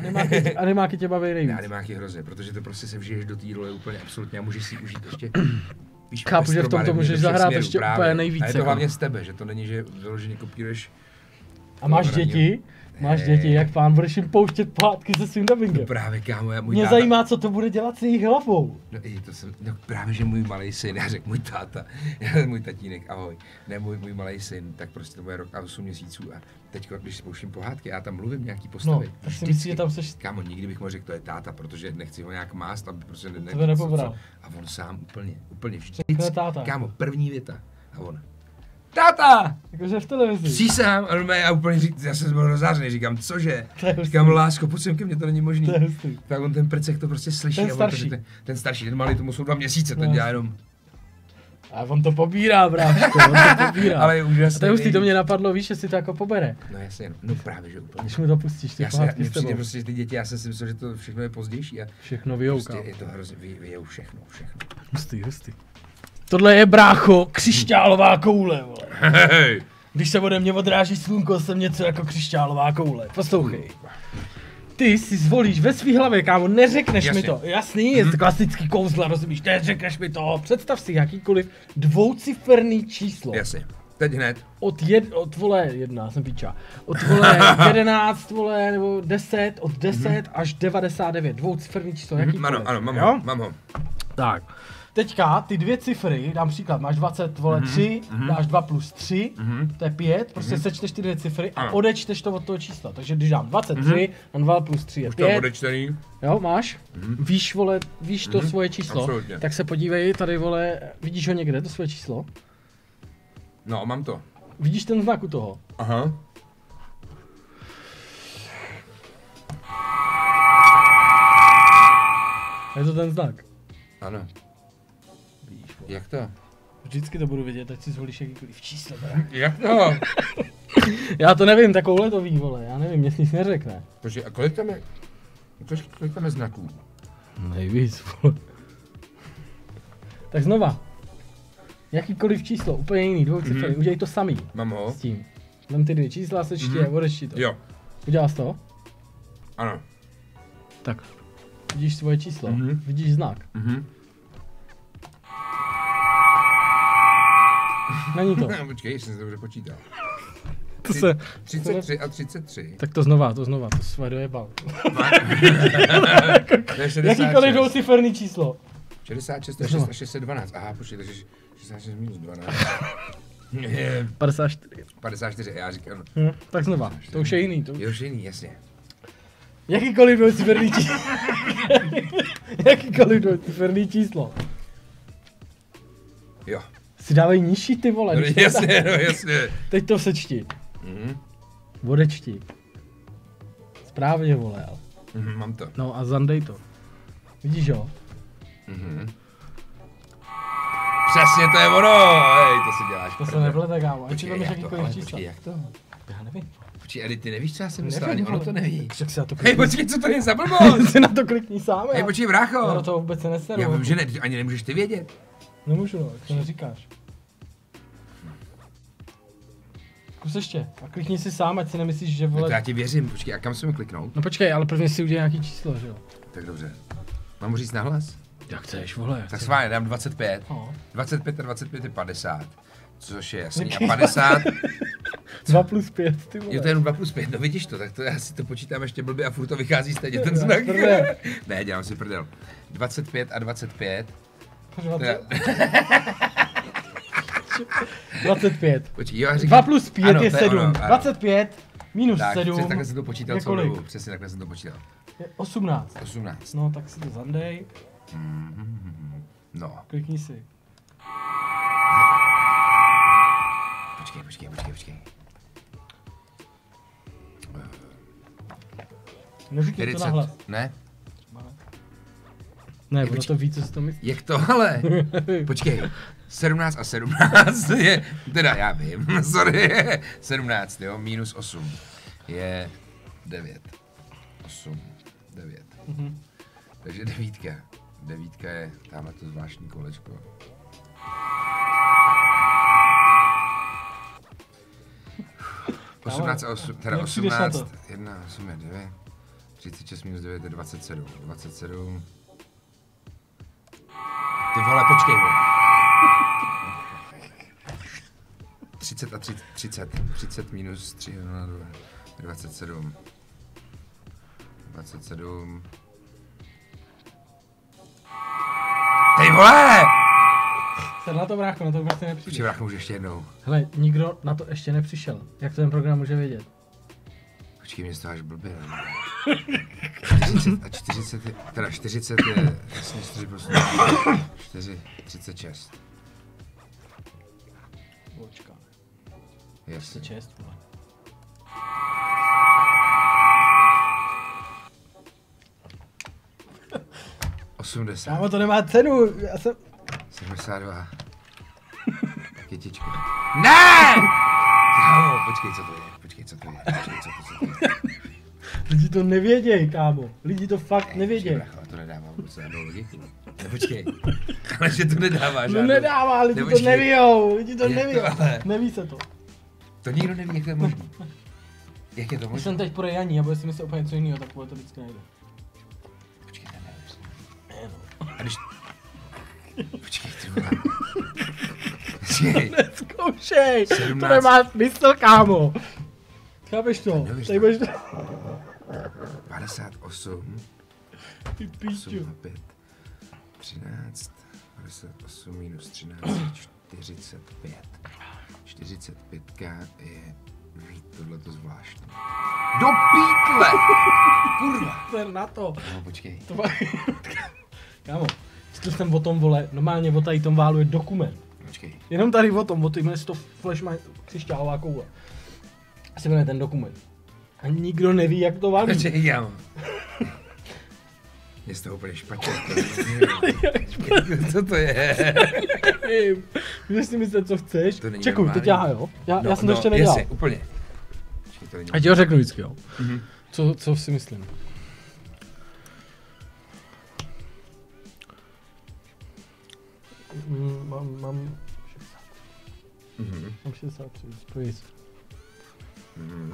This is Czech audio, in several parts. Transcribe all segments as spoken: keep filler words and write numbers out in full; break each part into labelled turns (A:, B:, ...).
A: Animáky, animáky tě baví nejvíc.
B: Ne, animáky hrozně, protože to prostě se vžiješ do té role úplně absolutně a můžeš si užít ještě. Víš,
A: chápu, že v tom to můžeš zahrát
B: směrů,
A: ještě
B: právě.
A: úplně nejvíc.
B: A je to
A: jako.
B: hlavně z tebe, že to není, že vyloženě kopíruješ.
A: A máš děti? Máš děti, jak pán budeš jim pouštět pohádky se svým dubbingem.
B: No právě, kámo, já můj
A: Mě
B: táta...
A: zajímá, co to bude dělat s jejich hlavou.
B: No, i to jsem, no právě, že můj malý syn, já řekl můj táta, můj tatínek, ahoj, ne můj, můj malý syn, tak prostě to bude rok a osm měsíců a teď, když spouštím pohádky, já tam mluvím nějaký postavy.
A: No, tak si myslíš, že tam seš...
B: Kámo, nikdy bych mu řekl, to je táta, protože nechci ho nějak mást, aby prostě ne,
A: Tebe nepobral.
B: A on sám úplně, úplně vždycky.
A: To je táta.
B: Kámo, první věta. A on. Táta!
A: Jakože v televizi.
B: Přísám, a on mě, já úplně řík, já jsem byl rozzářený, říkám, cože? Říkám, lásko, pojď sem ke mně, to není možný.
A: To je hustý.
B: Tak on ten prcek to prostě slyší.
A: Ten
B: a on
A: starší.
B: To řekne, ten starší, ten malý, tomu jsou dva měsíce, ten
A: No.
B: dělá jenom.
A: A on to pobírá, bráško, on to pobírá.
B: Ale je úžasný.
A: A to je hustý, to mě napadlo, víš, jestli to jako pobere.
B: No jasně, no právě, že úplně.
A: Když mu to pustíš, ty
B: Já se,
A: pohádky
B: mně
A: s
B: přijde
A: tebou.
B: prostě, že ty děti, já jsem si myslel, že to všechno je pozdější a
A: Všechno vyjouká.
B: prostě je to hrozně, vy, vyjou všechno, všechno.
A: Hustý, hustý. Tohle je, brácho, křišťálová koule, vole.
B: Hej!
A: Když se ode mě odráží slunko, jsem něco jako křišťálová koule. Poslouchej. Ty si zvolíš ve svý hlavě, kámo, neřekneš
B: Jasně.
A: mi to. Jasný, je to klasický kouzla, rozumíš, neřekneš mi to. Představ si jakýkoliv dvouciferný číslo.
B: Jasně, teď hned.
A: Od jed, od vole, jedna, jsem píča. Od vole jedenáct, vole, nebo deset, od deset až devadesát devět. Dvouciferný číslo, jakýkoliv.
B: Ano, ano, mám
A: Jo?
B: ho, mám ho.
A: Tak. Teďka ty dvě cifry, dám příklad, máš dvacet, vole, tři, dáš dva plus tři, to je pět, prostě sečteš ty dvě cifry a
B: Ano.
A: odečteš to od toho čísla. Takže když dám dvacet tři, a dva plus tři je
B: Už to mám
A: pět,
B: odečtený.
A: jo, máš? Víš, vole, víš to svoje číslo,
B: absolutně.
A: tak se podívej, tady, vole, vidíš ho někde, to svoje číslo?
B: No, mám to.
A: Vidíš ten znak u toho?
B: Aha.
A: Je to ten znak.
B: Ano.
A: Vidíš, vole.
B: Jak to?
A: Vždycky to budu vidět, ať si zvolíš jakýkoliv číslo, brak.
B: Jak to?
A: Já to nevím, takovouhle to ví, vole, já nevím, mě nic neřekne.
B: Počkej, a kolik tam je? Kolik, kolik tam je znaků?
A: Nejvíc, vole. Tak znova. Jakýkoliv číslo, úplně jiný, dvouciferný, mm-hmm. udělej to samý
B: Mám ho?
A: s tím. Vem ty dvě čísla, sečti
B: Mhm.
A: je, odečti to.
B: Jo,
A: Udělal jsi to?
B: ano.
A: Tak. Vidíš svoje číslo,
B: Mhm.
A: vidíš znak.
B: Mhm.
A: Není to.
B: Počkej, jsem se dobře počítal.
A: To se...
B: třicet tři a třicet tři.
A: Tak to znova, to znova, to svoje dojebal.
B: To je šedesát
A: Jakýkoliv
B: šest.
A: dvouciferný číslo.
B: šedesát šest a šest a šest set dvanáct. Aha, počkej, takže šedesát šest minus dvanáct. Je,
A: padesát čtyři.
B: padesát čtyři, já říkám.
A: Hm, tak znova, to už je jiný. To už...
B: Je už jiný, jasně.
A: Jakýkoliv dvouciferný číslo. Jakýkoliv dvouciferný číslo.
B: Jo.
A: Si dávej nižší, ty vole.
B: No,
A: když to
B: jasně, no jasně.
A: Teď to sečti.
B: Mhm.
A: Odečti. Správně, vole, ale.
B: Mhm, mám to.
A: No a zandej to. Vidíš jo?
B: Mhm. Přesně, to je ono. Hej, to si děláš.
A: To se
B: prdel.
A: neplete, kámo. Ať si
B: Počkej,
A: vemeš
B: jak to,
A: jakýkoliv
B: ale
A: číslo.
B: počkej, jak to?
A: Já nevím.
B: Počkej, Edy, ty nevíš, co já jsem myslel,
A: Nevím,
B: ani ono
A: vole.
B: to neví.
A: Však si na to
B: Hej,
A: klikni.
B: počkej, co to je za blbost?
A: si na to klikni sám.
B: Hej,
A: já-
B: počkej,
A: Já do
B: brácho.
A: toho vůbec se neseru.
B: Já vím, že ne, ani nemůžeš ty vědět.
A: Nemůžu, no, jak to neříkáš. Zkus ještě. A klikni si sám, ať si nemyslíš, že
B: Tak to
A: vole...
B: já ti věřím, počkej, a kam se mi kliknout?
A: No počkej, ale prvně si udělej nějaký číslo, že jo?
B: Tak dobře. Mám mu říct nahlas?
A: Jak chceš, vole.
B: Tak schválně, dám dvacet pět.
A: No.
B: dvacet pět a dvacet pět je padesát. Což je jasný. A padesát,
A: dva plus pět, ty vole.
B: jo to je jenom dva plus pět, no vidíš to, tak to já si to počítám ještě blbě a furt to vychází stejně ten
A: Já
B: znak.
A: prdel.
B: Ne, dělám si prdel. dvacet pět a dvacet pět.
A: dvacet dvacet pět.
B: Počkej, jo, já říkám.
A: dva plus pět
B: ano,
A: je
B: to
A: sedm.
B: ono, ano.
A: dvacet pět minus
B: Tak,
A: sedm
B: přesně takhle jsem to počítal
A: je
B: celou
A: kolik?
B: dobu, přesně takhle jsem to počítal.
A: Je osmnáct.
B: osmnáct.
A: No, tak si to zandej.
B: Mhm. No,
A: Klikni si.
B: počkej, počkej, počkej, počkej.
A: Neříkej to nahlas.
B: čtyřicet, ne?
A: Ne,
B: Je,
A: ono
B: počkej.
A: to ví, co si to myslí.
B: Jak to ale? Počkej, sedmnáct a sedmnáct je, teda já vím, sorry, sedmnáct, jo, minus osm je devět. osm, devět.
A: Mhm.
B: Takže devítka. Devítka je tamhle to zvláštní kolečko. osmnáct a osm, teda
A: jak přijdeš na to?
B: osmnáct, jedna, osm je devět. třicet šest minus devět je dvacet sedm. dvacet sedm. Ty vole, počkej, vole. třicet a třicet. třicet. třicet minus tři, dvacet sedm. dvacet sedm. Ty vole!
A: Jsem na to brácho, na to prostě nepřijde.
B: Počkej, brácho, už ještě jednou.
A: Hele, nikdo na to ještě nepřišel. Jak to ten program může vědět?
B: Počkej, mě z toho až blbě. čtyřicet a čtyřicet je, teda čtyřicet je jasně čtyři plus čtyři, třicet šest.
A: Počká.
B: Jasně.
A: třicet šest, vole.
B: osmdesát.
A: Kámo, to nemá cenu, já jsem...
B: sedmdesát dva. Kytičko. Ne! Kámo, počkej, co to je, počkej, co to je, počkej, co to, co to je.
A: Lidi to nevěděj, kámo. Lidi to fakt nevěděj.
B: Počkej, to nedává vůbec žádnou logiku. Ne, počkej. Ale že to nedává žádnou.
A: No nedává, lidi to nevíjou, lidi to nevíjou. Neví se to.
B: To nikdo neví, jak to je možné. Jak je to
A: Když
B: možné?
A: jsem teď pro Janí a bude si myslet úplně něco jiného, tak to vždycky nejde.
B: Počkej, ne, ne,
A: Ne, no.
B: a když... Počkej, ty vole. Počkej.
A: Neskoušej,
B: sedmnáct.
A: to nemá smysl, kámo. Chápeš to?
B: Nevíš
A: Tady
B: to.
A: budeš to...
B: padesát osm.
A: Ty píču.
B: osm a pět. třináct. padesát osm minus třináct. čtyřicet pět. čtyřicet pět je... Víc, tohleto zvláštní. Do pítle! Kurva.
A: Ser na to.
B: No, počkej.
A: To má... Kámo, četl jsem o tom, vole, normálně o tady tom válu je dokument.
B: Počkej.
A: Jenom tady o tom, o tom, jmenuje se to Flash má křišťálová koule. Asi jmenuje ten dokument. A nikdo neví, jak to valí.
B: Počkej, kámo. Je z toho úplně špatně. Co to je?
A: Nevím. Můžeš si myslet, co chceš.
B: To není
A: Čekuj, teď já, jo? Já,
B: no,
A: já jsem
B: no,
A: to ještě nedělal.
B: Jasně, úplně. Počkej, to není.
A: A ti ho řeknu vždycky, jo?
B: Mhm.
A: Co, co si myslím? Mm, mám, mám šedesát.
B: Mhm.
A: Mám šedesát tři, spojit.
B: Mhm.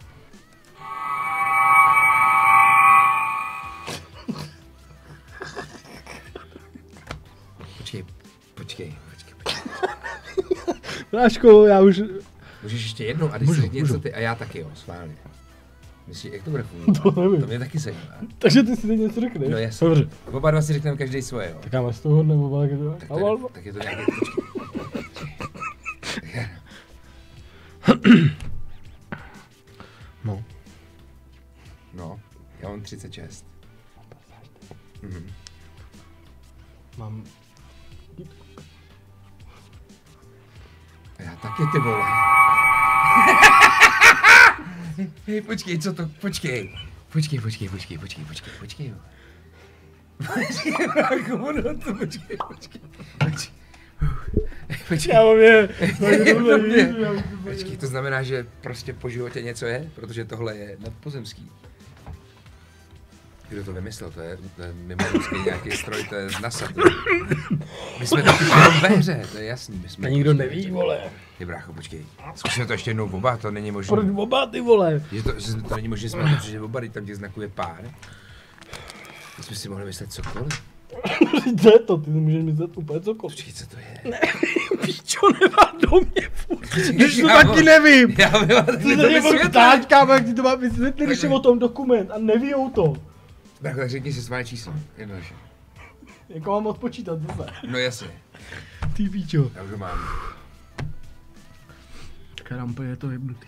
B: Počkej, počkej, počkej, počkej.
A: Bráško, já už...
B: Můžeš ještě jednou a když
A: Můžu,
B: si řekni něco
A: můžu.
B: ty a já taky jo, schválně. Myslíš, jak to bude fungovat?
A: To nevím.
B: To mě taky zajímá.
A: Takže ty si teď něco řekneš?
B: No jasně.
A: Dobře.
B: Oba dva si řekneme každý svoje, jo.
A: Tak já z toho nebo jak to
B: Tak,
A: je?
B: to je, tak je to nějaké, počkej.
A: No.
B: No, já mám třicet šest. Mhm.
A: Mám...
B: Já taky, ty vole. Hej, počkej, co to, počkej. Počkej, počkej, počkej, počkej, počkej, počkej, jo. Počkej, brácho, ono to, počkej, počkej, počkej. Počkej.
A: Já mám je.
B: Počkej, to znamená, že prostě po životě něco je? Protože tohle je nadpozemský. Kdo to vymyslel? To je, to je mimozemský nějaký stroj, to je z NASA. To je... My jsme taky jenom ve hře, to je jasný. My jsme
A: To nikdo neví, vole.
B: Ty brácho, počkej. Zkusíme to ještě jednou oba, to není možné.
A: Proč oba, ty vole?
B: Že to, že to není možné jsme protože oba, tam těch znaků je pár. My jsme si mohli myslet cokoliv.
A: Co je to? Ty můžeš myslet úplně cokoliv.
B: Počkej, co to je?
A: Nevím, píčo, nemá do mě furt. Když to
B: Já
A: taky
B: mám-
A: nevím.
B: Já vím, tak
A: Ty
B: mi
A: to
B: to
A: nemohl
B: vysvětli.
A: ptát, kámo, jak ti to má vysvětlit, když je o tom dokument a nevíjou to.
B: Brácho, tak řekni si své číslo. Jednoduše.
A: Jako mám odpočítat zase.
B: No jasně,
A: Ty píčo.
B: já už ho mám.
A: Karampe je to jebnutý.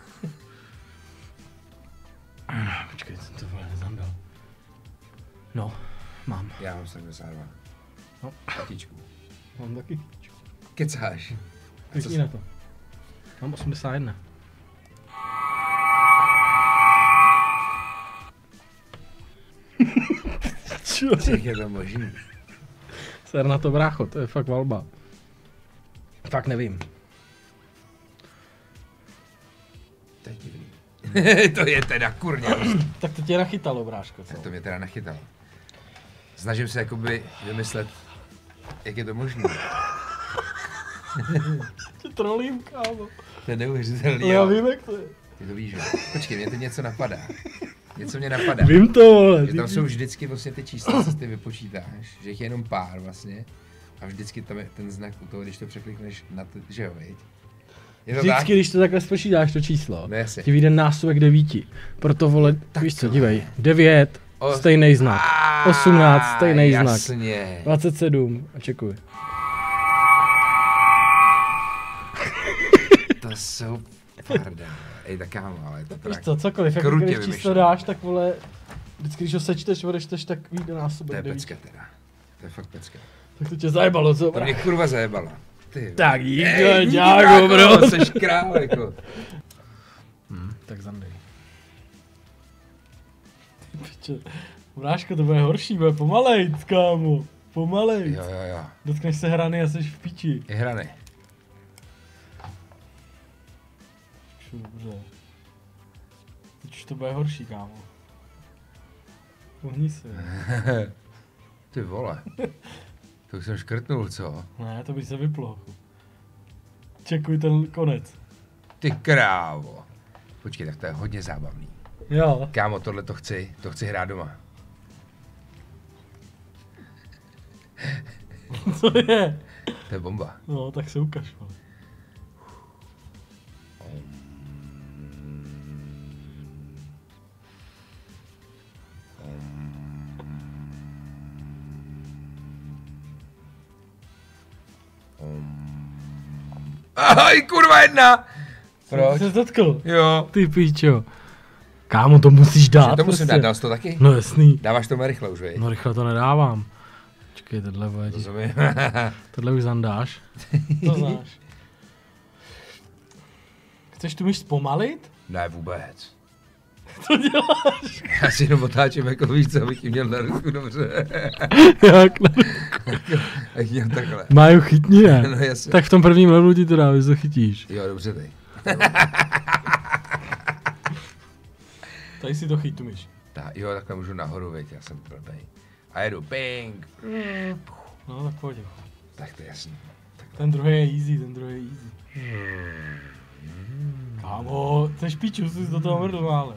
A: Počkej, jsem to vole nezandal. No, mám.
B: Já mám sedmdesát dva.
A: No.
B: Patičku.
A: Mám taky píčo.
B: Kecáš.
A: Klikni na to. Mám osmdesát jedna. Čo?
B: Jak je to možný?
A: Ser na to, brácho, to je fakt valba. Fakt nevím.
B: To je divný. To je teda kurně.
A: Tak to tě nachytalo, bráško, co?
B: Tak to mě teda nachytalo. Snažím se jakoby vymyslet, jak je to možné.
A: Tě trolím, kámo.
B: To je neuvěřitelný.
A: No já
B: jo.
A: vím, jak to je.
B: Ty to víš, že? Počkej, mě teď něco napadá. něco mě napadá.
A: Vím to, vole.
B: Že tam jsou vždycky vlastně ty čísla, co ty vypočítáš, že jich je jenom pár vlastně. A vždycky tam je ten znak u toho, když to překlikneš na to, že jo, viď? Je to
A: Vždycky,
B: tak?
A: když to takhle spočítáš to číslo,
B: No jasně.
A: ti vyjde násobek devíti. Proto vole,
B: Tak
A: víš co,
B: to
A: dívej,
B: je.
A: devět,
B: O-
A: stejný znak,
B: A,
A: osmnáct, stejný znak,
B: Jasně.
A: dvacet sedm, a čekuj.
B: To jsou pardon. Ej, tak kámo, ale to
A: Víš
B: teda
A: co, cokoliv,
B: krutě
A: jakkoliv číslo
B: vymyšlené.
A: dáš, tak vole, vždycky když ho sečteš, odečteš, tak vyjde
B: To
A: násobek
B: je
A: devíti.
B: pecka teda. To je fakt pecka.
A: Tak to tě zajebalo, co?
B: To mě kurva zajebalo. Ty.
A: Tak díky,
B: Ej, díky,
A: děkuji,
B: brácho,
A: bro.
B: Seš král, jako.
A: Hm, tak zandej. Ty piče, Bráško, to bude horší, bude pomalejc, kámo. Pomalejc.
B: Jo, jo, jo.
A: Dotkneš se hrany a jsi v piči.
B: Je hrany.
A: Dobře. Teď už to bude horší, kámo. Pohni se.
B: Ty vole. To už jsem škrtnul, co?
A: Ne, to by se vyplo. Čekuj ten konec.
B: Ty krávo. Počkej, tak to je hodně zábavný.
A: Jo.
B: Kámo, tohle to chci, to chci hrát doma.
A: Co je?
B: To je bomba.
A: No, tak se ukaž, vole.
B: Ahoj, kurva jedna! Proč?
A: Jsi se dotkl?
B: Jo.
A: Ty pičo. Kámo, to musíš dát.
B: Že to musím
A: prostě.
B: dát, dal jsi to taky?
A: No jasný.
B: Dáváš to rychle už, viď?
A: No rychle to nedávám. Počkej, tohle bude ti.
B: Rozumím.
A: Tohle už zandáš. To znáš. Chceš tu myš zpomalit?
B: Ne, vůbec.
A: Co děláš?
B: Já si jenom otáčím, jako víš co, abych ji měl na ruku, dobře.
A: Jak ne?
B: Jak měl takhle.
A: Máju, chytni, ne?
B: No jasně.
A: Tak v tom prvním levelu ti to dá, když to chytíš.
B: Jo, dobře ty.
A: Tady si to chyť, tu myš.
B: Ta, jo, takhle můžu nahoru, viď, já jsem blbej. A jedu, ping.
A: No tak pojď.
B: Tak to je jasný. Tak to...
A: Ten druhý je easy, ten druhý je easy. Kámo, jsi piču, jsi do toho mrdl mále.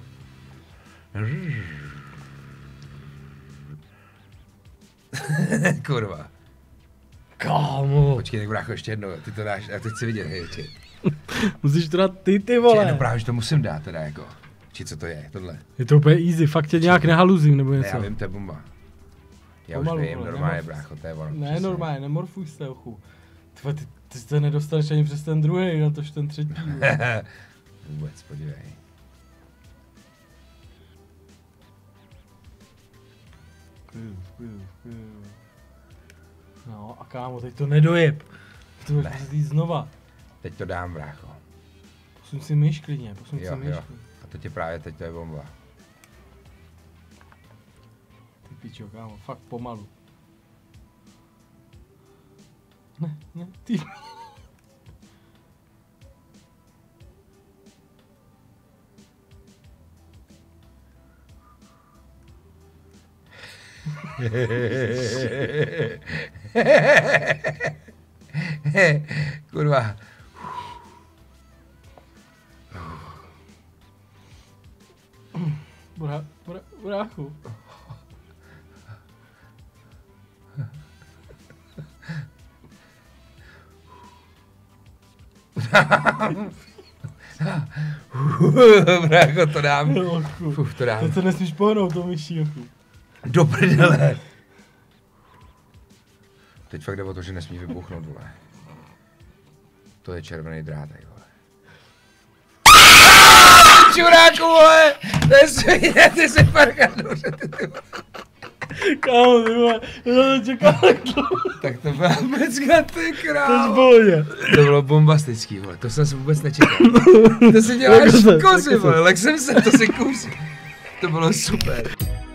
B: Kurva.
A: Kámo.
B: Počkej, tak brácho, ještě jednou, ty to dáš, já teď chci vidět, hej, či.
A: Musíš to dát ty, ty
B: Či,
A: vole.
B: no právě, že to musím dát teda, jako. Či co to je, tohle?
A: Je to úplně easy, fakt tě nějak nehaluzím nebo
B: Ne,
A: něco.
B: já vím, to je bomba. Já
A: Pomalu,
B: už vím,
A: vole,
B: normálně,
A: nemorf-
B: brácho, to je ono.
A: Ne,
B: přesně.
A: normálně, nemorfuj se, ochu. Tve, ty, ty se nedostaneš ani přes ten druhý, na tož ten třetí. vole.
B: Vůbec, podívej.
A: Klidu, klidu, klidu. No a kámo, teď to nedojeb. To budeš
B: Ne.
A: muset jít znova.
B: Teď to dám, brácho.
A: Posun si myš klidně, posun
B: Jo,
A: si myš.
B: jo. A to tě právě teď to je bomba.
A: Ty pičo, kámo, fakt pomalu. Ne, ne, ty.
B: Kurva.
A: Bra, bra, bráchu.
B: Brácho, to dám.
A: Ochu.
B: Uf, to dám.
A: Teď se nesmíš pohnout, to myší, ochu.
B: Do prdele. Teď fakt jde o to, že nesmí vybuchnout, vole. To je červený drátek, vole. Čuráku, vole! To je svině, ty jsi parkadl, že ty ty vole.
A: Kámo, ty vole, já to čekal tak dlouho.
B: Tak to byla pecka, ty
A: To je
B: krávo.
A: zbohodě.
B: To bylo bombastický, vole, to jsem si vůbec nečekal. To si děláš
A: Jako se,
B: kozy,
A: jako se.
B: vole, lek jsem se, to si kus. To bylo super.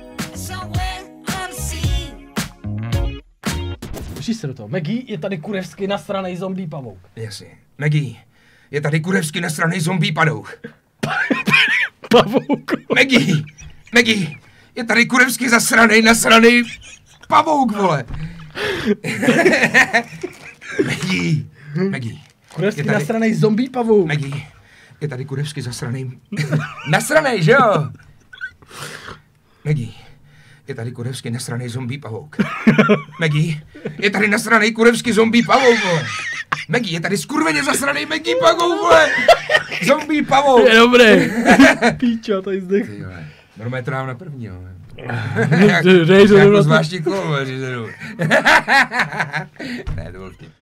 A: Píši se do toho. Maggie, je tady kurevsky nasranej zombie pavouk.
B: Jasně. Maggie, je tady kurevsky nasranej zombie padouch.
A: Pavouk.
B: Maggie, Maggie, je tady kurevsky zasranej, nasranej pavouk, vole. Maggie, Maggie.
A: Kurevsky
B: je tady-
A: nasranej zombie pavouk.
B: Maggie, je tady kurevsky zasranej, nasranej, že jo? Maggie, je tady kurevský nasranej zombie pavouk. Maggie, je tady nasranej kurevský zombie pavouk, vole. Maggie, je tady skurveně zasranej Maggie pavouk, vole. Zombie pavouk.
A: Je dobrý. Píčo, tady zdech.
B: Normálně to dám na první, jo.
A: Řejzo,
B: jako zvláštní kolo, řízenou. Ne, to byl vtip.